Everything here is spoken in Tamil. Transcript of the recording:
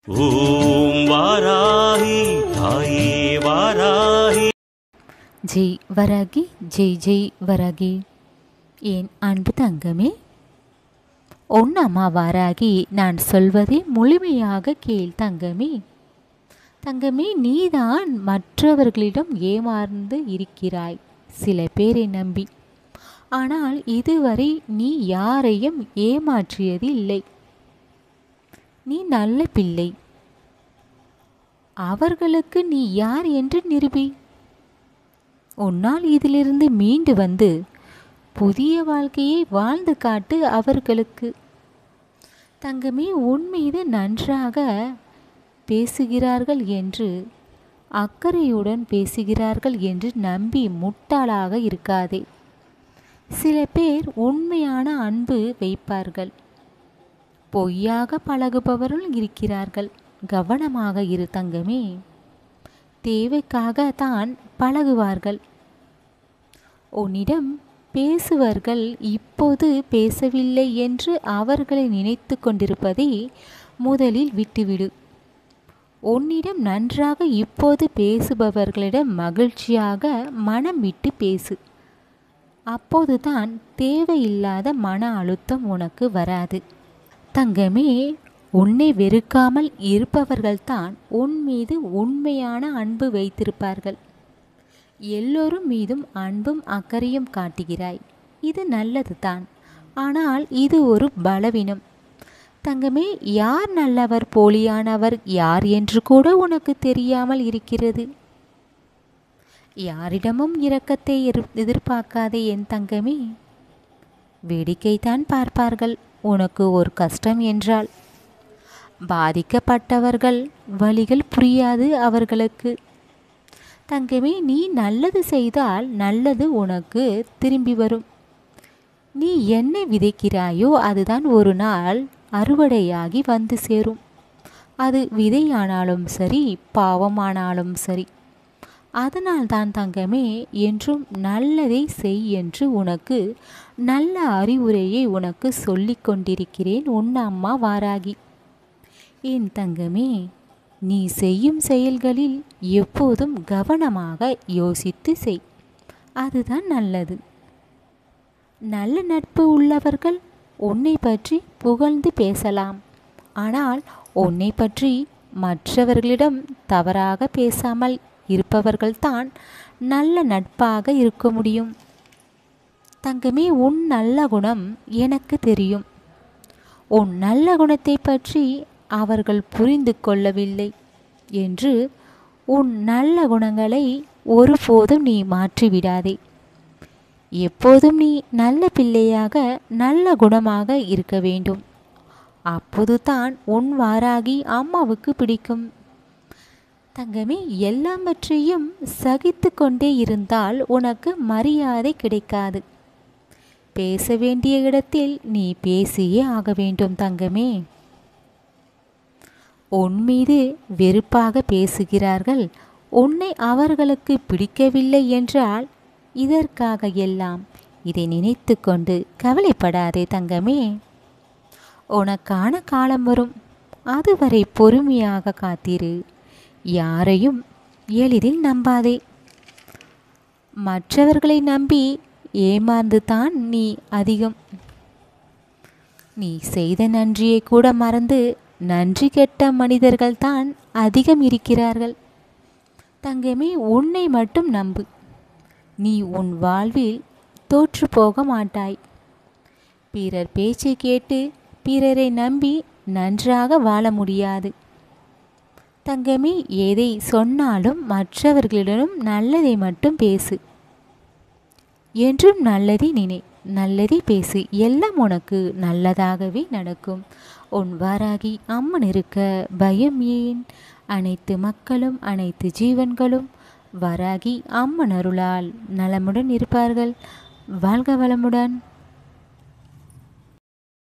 ஓம் வாராகி தாயே வாராகி. ஜெய் வராகி, ஜெய் ஜெய் வராகி. என் அன்பு தங்கமே, உன் அம்மா வாராகி நான் சொல்வதை முழுமையாக கேள் தங்கமே. தங்கமே, நீதான் மற்றவர்களிடம் ஏமாந்து இருக்கிறாய், சில பேரை நம்பி. ஆனால் இதுவரை நீ யாரையும் ஏமாற்றியது இல்லை. நீ நல்ல பிள்ளை. அவர்களுக்கு நீ யார் என்று நிரூபி. உன்னால் இதிலிருந்து மீண்டு வந்து புதிய வாழ்க்கையை வாழ்ந்து காட்டு அவர்களுக்கு. தங்கமே, உன் மீது நன்றாக பேசுகிறார்கள் என்று, அக்கறையுடன் பேசுகிறார்கள் என்று நம்பி முட்டாளாக இருக்காதே. சில பேர் உண்மையான அன்பு வைப்பார்கள், பொய்யாக பழகுபவர்கள் இருக்கிறார்கள். கவனமாக இரு தங்கமே. தேவைக்காக தான் பழகுவார்கள். உன்னிடம் பேசுவர்கள் இப்போது பேசவில்லை என்று அவர்களை நினைத்து கொண்டிருப்பதை முதலில் விட்டுவிடு. உன்னிடம் நன்றாக இப்போது பேசுபவர்களிடம் மகிழ்ச்சியாக மனம் விட்டு பேசு. அப்போதுதான் தேவையில்லாத மன அழுத்தம் உனக்கு வராது. தங்கமே, உன்னை வெறுக்காமல் இருப்பவர்கள்தான் உன் மீது உண்மையான அன்பு வைத்திருப்பார்கள். எல்லோரும் மீதும் அன்பும் அக்கறையும் காட்டுகிறாய், இது நல்லது தான். ஆனால் இது ஒரு பலவீனம் தங்கமே. யார் நல்லவர் போலியானவர் யார் என்று கூட உனக்கு தெரியாமல் இருக்கிறது. யாரிடமும் இரக்கத்தை எதிர்பார்க்காதே என் தங்கமே. வேடிக்கைத்தான் பார்ப்பார்கள் உனக்கு ஒரு கஷ்டம் என்றால். பாதிக்கப்பட்டவர்கள் வலிகள் புரியாது அவர்களுக்கு. தங்கமே, நீ நல்லது செய்தால் நல்லது உனக்கு திரும்பி வரும். நீ என்ன விதைக்கிறாயோ அதுதான் ஒரு நாள் அறுவடையாகி வந்து சேரும். அது விதையானாலும் சரி, பாவமானாலும் சரி. அதனால்தான் தங்கமே, என்றும் நல்லதை செய் என்று உனக்கு நல்ல அறிவுரையை உனக்கு சொல்லிக் கொண்டிருக்கிறேன் உன் அம்மா வாராகி. என் தங்கமே, நீ செய்யும் செயல்களில் எப்போதும் கவனமாக யோசித்து செய், அதுதான் நல்லது. நல்ல நட்பு உள்ளவர்கள் உன்னை பற்றி புகழ்ந்து பேசலாம். ஆனால் உன்னை பற்றி மற்றவர்களிடம் தவறாக பேசாமல் இருப்பவர்கள்தான் நல்ல நட்பாக இருக்க முடியும். தங்கமே, உன் நல்ல குணம் எனக்கு தெரியும். உன் நல்ல குணத்தை பற்றி அவர்கள் புரிந்து கொள்ளவில்லை என்று உன் நல்ல குணங்களை ஒருபோதும் நீ மாற்றிவிடாதே. எப்போதும் நீ நல்ல பிள்ளையாக நல்ல குணமாக இருக்க வேண்டும். அப்போதுதான் உன் வாராகி அம்மாவுக்கு பிடிக்கும். தங்கமே, எல்லாவற்றையும் சகித்து கொண்டே இருந்தால் உனக்கு மரியாதை கிடைக்காது. பேச வேண்டிய இடத்தில் நீ பேசியே ஆக வேண்டும் தங்கமே. உன் மீது வெறுப்பாக பேசுகிறார்கள், உன்னை அவர்களுக்கு பிடிக்கவில்லை என்றால் இதற்காக எல்லாம் இதை நினைத்து கொண்டு கவலைப்படாதே தங்கமே. உனக்கான காலம் வரும், அதுவரை பொறுமையாக காத்திரு. யாரையும் எளிதில் நம்பாதே. மற்றவர்களை நம்பி ஏமாந்து தான் நீ அதிகம். நீ செய்த நன்றியை கூட மறந்து நன்றி கெட்ட மனிதர்கள் தான் அதிகம் இருக்கிறார்கள். தங்கமே, உன்னை மட்டும் நம்பு. நீ உன் வாழ்வில் தோற்று போக மாட்டாய். பிறர் பேச்சை கேட்டு பிறரை நம்பி நன்றாக வாழ முடியாது. தங்கமே, எதை சொன்னாலும் மற்றவர்களிடம் நல்லதை மட்டும் பேசு. என்றும் நல்லதை நினை, நல்லதை பேசு. எல்லாம் உனக்கு நல்லதாகவே நடக்கும். உன் வாராகி அம்மன் இருக்க பயம் ஏன்? அனைத்து மக்களும் அனைத்து ஜீவன்களும் வாராகி அம்மன் அருளால் நலமுடன் இருப்பார்கள். வாழ்க வளமுடன்.